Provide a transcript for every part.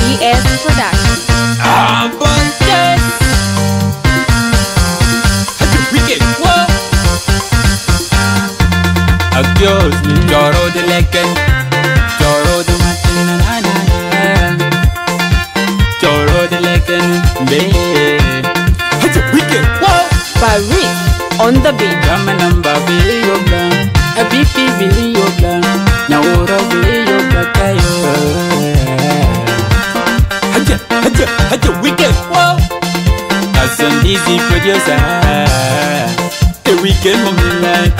GS Production. Abundance. How'd you wicked? Whoa. Adios, mi lloro de lecken. Lloro de matin, lloro de lecken, babe. How'd you wicked? Whoa. By Rick on the beat. Come and I'm baby, you're blind. A baby, you're blind. Now what a baby, you're blind. How'd you wicked? Whoa. That's an easy producer. A weekend of my life.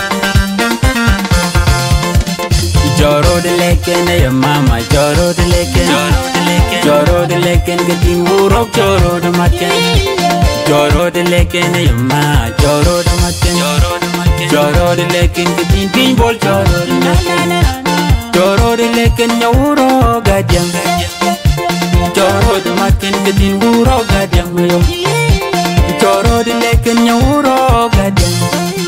Joro de leken, your mama. Joro de leken. Joro de leken, getting Wunrouk. Joro de matin. Joro de leken, your ma. Joro de matin. Joro de leken, getting pinball. Joro de leken. Joro de leken, your Wunrouk. Gadiang. Joro de matin, getting Wunrouk. Gadiang. Joro de leken, your Wunrouk. Gadiang.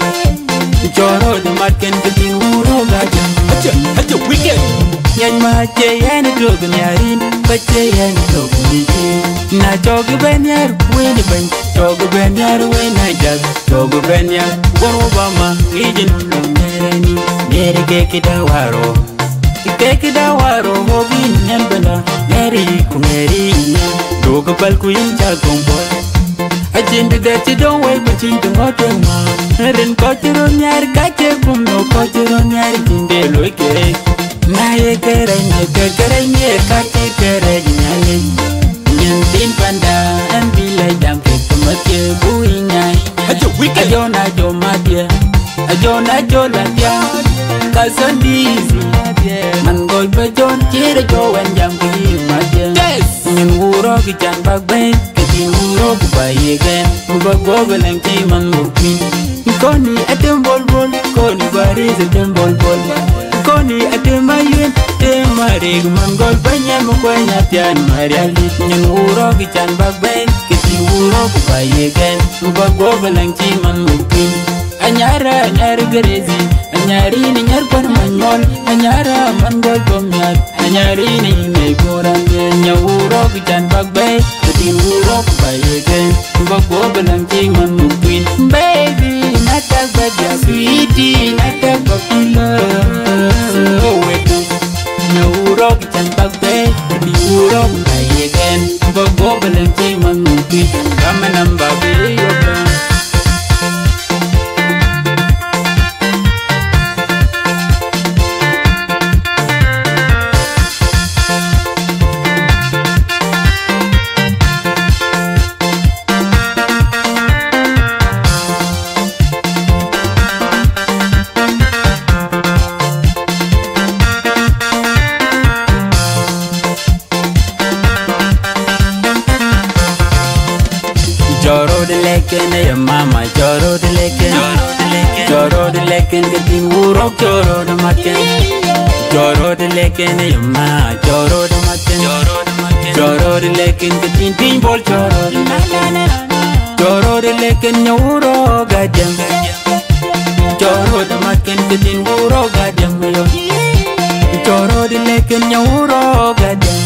Joro de matin, getting Wunrouk. Gadiang. How'd you wicked? Nyan ma che yan dog nyarin, ba che yan dog ni. Na dog ben yar, we ni ben. Dog ben yar, we na jag. Dog ben yar, gon Obama, ijin nerani. Nere keke da waro, keke da waro, hobi nyan bana. Nere kumeri nya, dog bal ku yin jag gombol. Agenda that you don't wait, but you don't want to know. Then got your own yard, got your boom, no got your own yard in the look. Naye keranya, keranya, kaki keranya. Nyantin panda, and be like damn people, but you're booing. How'd you wicked? Ajona, jo madia, Ajona, jo ladia. Cousin easy, man gold, but don't cheer, jo and jammy, madia. Yes, and Wunrouk, and back bang. Wunrouk by again, Uba Gobel and Kiman Mukmin. Koni at the ball, Koni Baris at the ball. Koni at the Mayan, the Marig Mongol Banya Mukwanya Tian Maria Litman Wunrouk and back bang. Kitty Wunrouk by again, Uba Gobel and Kiman Mukmin. Anyara, Anyara Gerezi, Anyarin in your Panamaniol, Anyara Mongol Pomyat, Anyarin in a Koran, Wunrouk and back bang. Wunrouk by again, but Gobel and King on the queen. Baby, not that bad, ya sweetie, not that puppy love. Oh, wait, no Wunrouk and back bay, Wunrouk by again, but Gobel and King on the queen. Come and I'm baby, you're done. Joro de leken, your mama. Joro de leken. Joro de leken, getting Wunrouk. Joro de matin. Joro de leken, your ma. Joro de matin. Joro de leken, getting pinball. Joro de leken. Joro de leken, your Wunrouk. Gadiang. Joro de matin, getting Wunrouk. Gadiang. Joro de leken, your Wunrouk. Gadiang.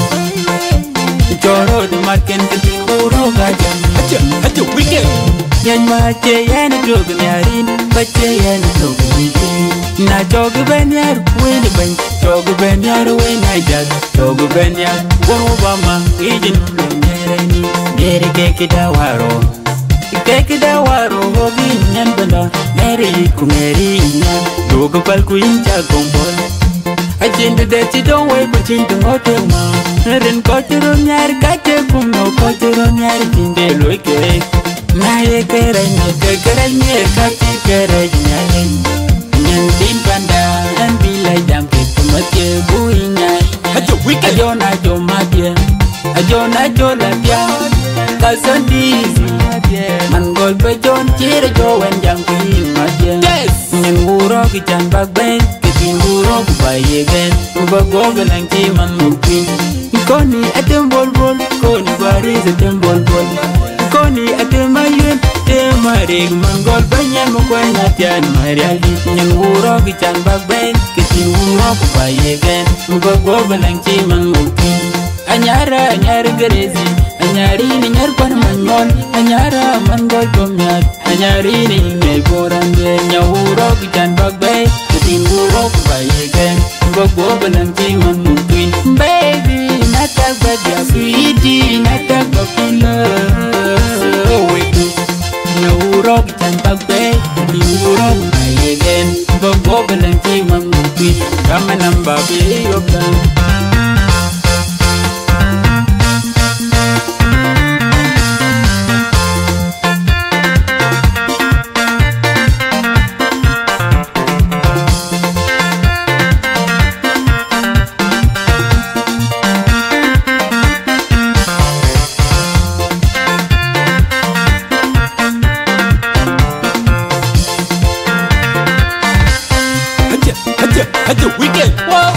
Joro de matin, getting Wunrouk. Gadiang. How'd you wicked? Nyan ma che yan dog nyarin, ba che yan dog ni. Na dog ben yar, we ni ben. Dog ben yar, we na jag. Dog ben yar, gon Obama, ijin nerani. Nere keke da waro, keke da waro, hobi nyan bana. Nere kumeri nya, dog bal ku yin jag gombol. Agenda that you don't wait, but you don't want to know. Then got your own yard, got your boom, no got your own yard in the look. Naye keranya, kaki keranya. Nyantin panda, and be like damn people, but you're booing. How'd you wicked? Ajona, jo madia, Ajona, jo ladia. Cousin easy, man gold, but don't cheer, jo and jammy, madia. Yes, and Wunrouk and back bang. Wunrouk by again, Uba Gobel and Kiman Mukmin. Koni at the ball, Koni Baris at the ball. Koni at the Mayan, the Marig Mongol Banya Mukwanya Tian Maria Litman Wunrouk and back bang. Kitty Wunrouk by again, Uba Gobel and Kiman Mukmin. Anyara, Anyara gerezi anyari ni nyar pan manyon anyara mangol komyat anyari ni meborande nyawurok jan bagbe tin wurok bayegen gogo balanti man mutwin baby natak badia sweetie natak bakula wetu nyawurok jan bagbe tin wurok bayegen gogo balanti man mutwin ramanamba be yobda weekend. Whoa.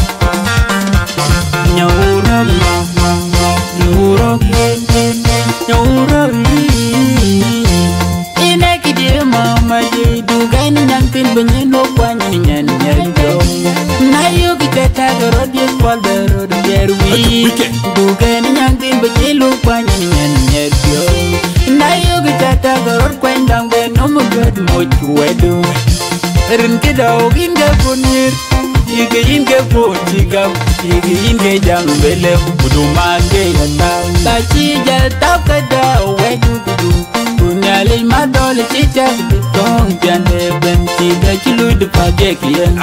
Mama je duga ni nyantin benye no kwani nyan nyanjo. Na yo kita garod ye kwal garod yerwi. Duga ni nyantin benye no kwani nyan nyanjo. Na yo kita garod kwendang ben no mugad mo chwedo. Rin kidao ginga punir. Ige inge pochigam, ige inge jambele, buduma ge yata. Tachi jata kada wedu kudu, kunyali madole chicha bitong jande benti da chilu de pagekian.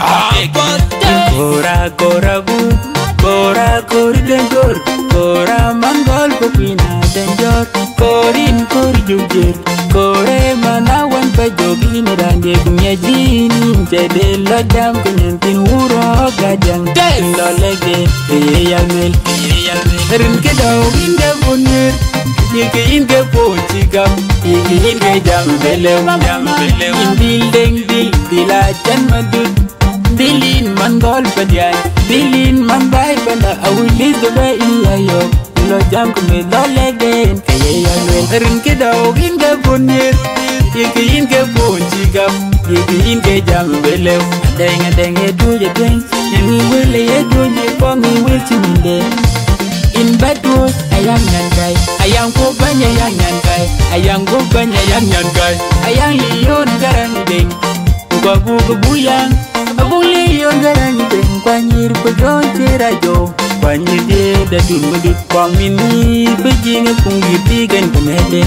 Kora kora bu, kora kori dengor, kora mangol kopina denjor, korin kori jujir, kore manawan pajogin rande kunyajini, jede lodam kunyantin wuro gajang lo lege yamel rin kedau inge bunir ige inge pochigam ige inge jambele indil deng dil dilajan madud dilin mangol padian dilin mambai banda awilis dobe iyayo lo jam kume lo lege yamel rin kedau inge bunir ige inge pochigam ige inge jambele denga tuja deng ni wele ye tuja pongi wilchi minde in badu ayang nyangai ayang ko banya yang nyangai ayang go banya yang nyangai ayang liyon garang deng babu buyang abu liyon garang deng kwanyir pejon tirajo kwanyir de dadun mudut kwamini bejinga pungi bigan kumede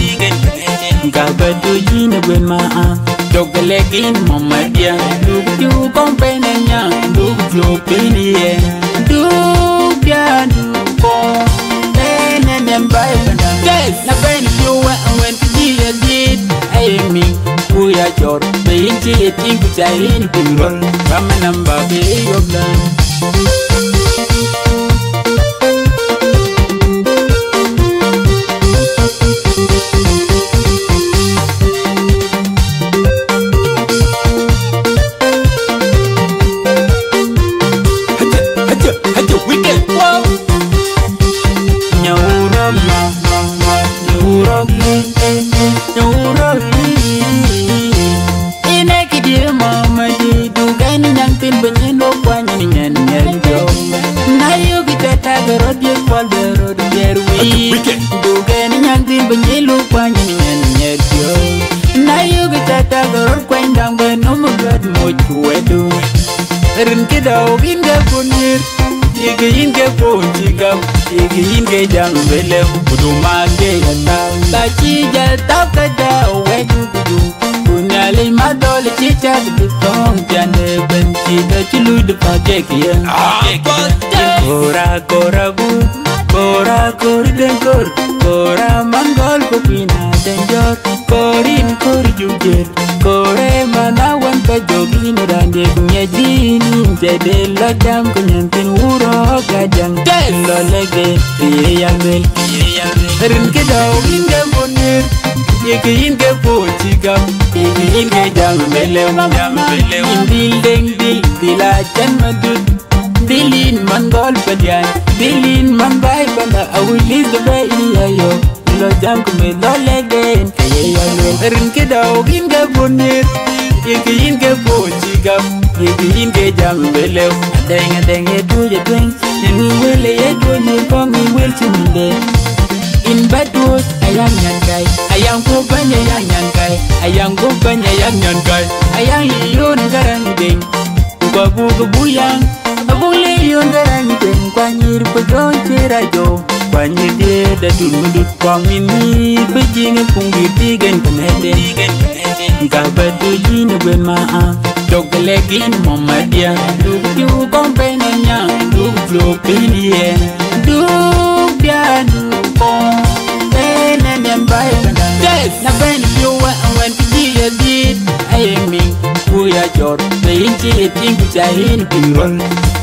gabadu jina ben maa Jogalegin mamadia, you companenya, you penie, do and buy yes, na pen you went to be a did. I mean, we are your baby, I think which I ain't been run from a number of them. Jambele buduma ge yata tachi jata kada wedu kudu kunyali madole chicha bitong jande benti da chilu de pagekian kora kora bu kora kori dengor kora mangol kopina denjor korin kori jujer kore manawan pajogin rande kunyajini jede lodam kunyantin wuro gajang lo lege yamel rin kedau inge bonir yeke inge pochigam yeke inge jambele indil deng dil dilajan madud dilin mangol padian dilin mambai banda awilis dobe iyayo lo jam kume lo lege yamel rin kedau inge bonir yeke inge pochigam yeke inge jambele denga tuja deng ni wele ye tuja pongi wilchi minde yang nyan kai ayang ko banya yang nyan kai ayang ko banya yang nyan kai ayang yon garang ding ko bu buyang abung le yon garang ding kwanyir pedon chirajo kwanyir de da dun mudut kwang mini bejing kung bitigen kanede ka badu jin ben ma Doglegin mamadia Dug yu kompena nyang Dug flopinien Dug dia dukong Bena nembayan Yes! Na ben piwa Wen pijiya dit Ayeming Kuya jor Bayin chit Ing kuchahin pirol